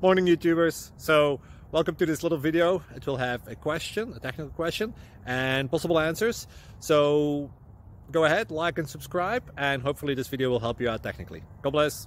Morning YouTubers. So welcome to this little video. It will have a question, a technical question, and possible answers. So go ahead, like and subscribe, and hopefully this video will help you out technically. God bless.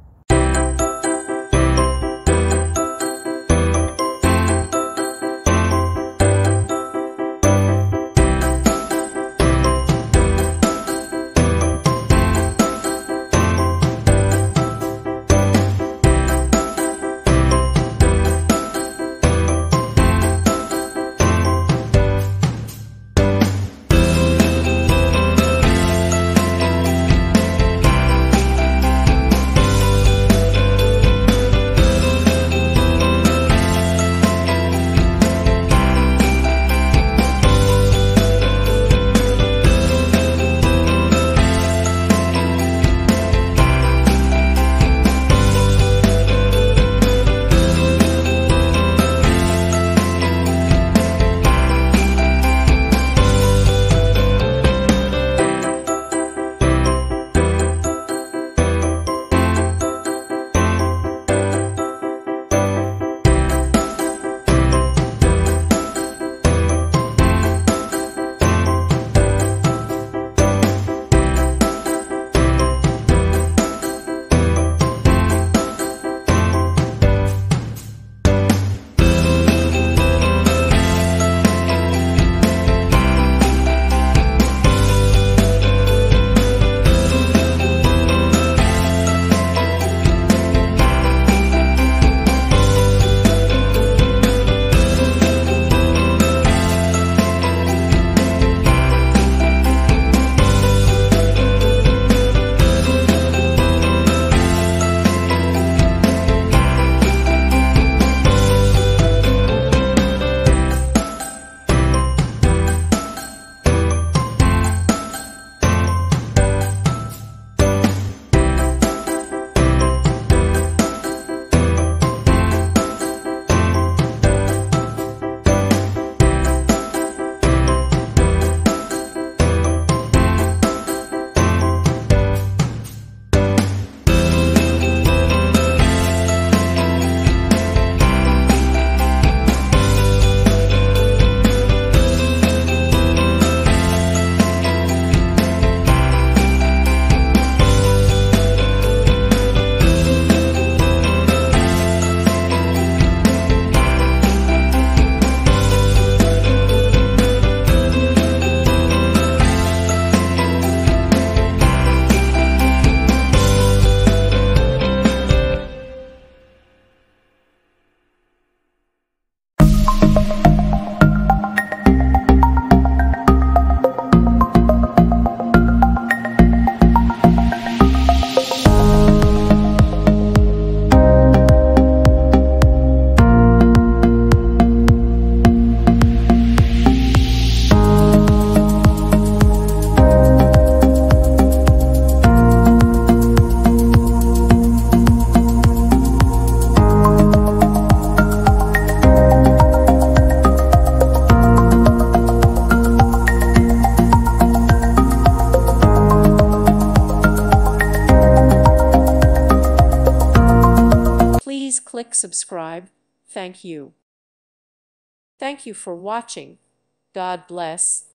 Please click subscribe. Thank you. Thank you for watching. God bless.